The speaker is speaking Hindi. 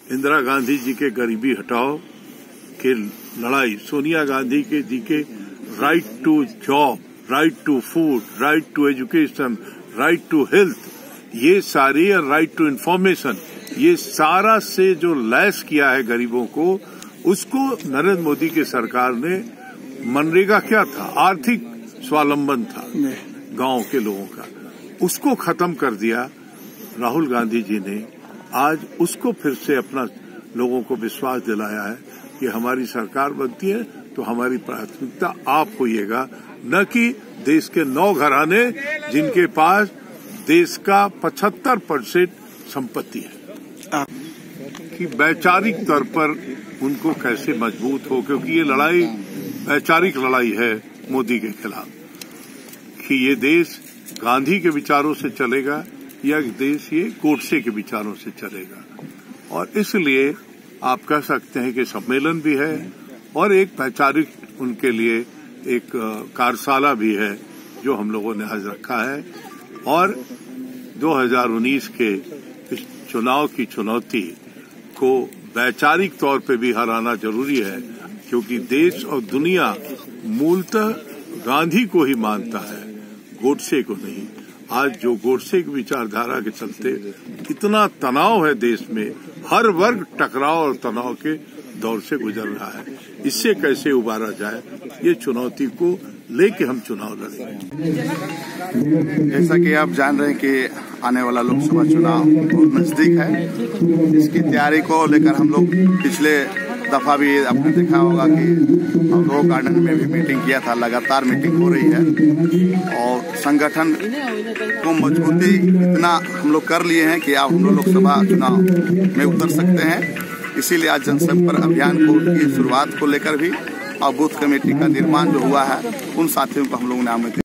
इंदिरा गांधी जी के गरीबी हटाओ के लड़ाई, सोनिया गांधी जी के right to job, right to food, right to education, right to health, ये सारी राइट टू इंफॉर्मेशन, ये सारा से जो लैस किया है गरीबों को, उसको नरेंद्र मोदी की सरकार ने, मनरेगा क्या था, आर्थिक स्वावलंबन था गांव के लोगों का, उसको खत्म कर दिया राहुल गांधी जी ने। आज उसको फिर से अपना लोगों को विश्वास दिलाया है कि हमारी सरकार बनती है तो हमारी प्राथमिकता आप होइएगा, न कि देश के 9 घराने जिनके पास देश का 75% संपत्ति है, कि वैचारिक तौर पर उनको कैसे मजबूत हो, क्योंकि ये लड़ाई वैचारिक लड़ाई है मोदी के खिलाफ, कि ये देश गांधी के विचारों से चलेगा या देश ये गोडसे के विचारों से चलेगा। और इसलिए आप कह सकते हैं कि सम्मेलन भी है और एक वैचारिक उनके लिए एक कार्यशाला भी है जो हम लोगों ने आज रखा है। और 2019 के इस चुनाव की चुनौती को वैचारिक तौर पे भी हराना जरूरी है, क्योंकि देश और दुनिया मूलतः गांधी को ही मानता है, गोडसे को नहीं। आज जो गोडसे की विचारधारा के चलते कितना तनाव है देश में, हर वर्ग टकराव और तनाव के दौर से गुजर रहा है, इससे कैसे उबारा जाए, ये चुनौती को लेके हम चुनाव लड़ेंगे। जैसा कि आप जान रहे हैं कि आने वाला लोकसभा चुनाव बहुत नजदीक है, इसकी तैयारी को लेकर हम लोग पिछले दफा भी आपने देखा होगा कि हम लोग गार्डन में भी मीटिंग किया था, लगातार मीटिंग हो रही है और संगठन को मजबूती इतना हम लोग कर लिए हैं कि अब हम लोग लोकसभा चुनाव में उतर सकते हैं। इसीलिए आज जनसंपर्क अभियान की शुरुआत को लेकर भी और बूथ कमेटी का निर्माण जो हुआ है, उन साथियों को हम लोगों ने आमंत्रित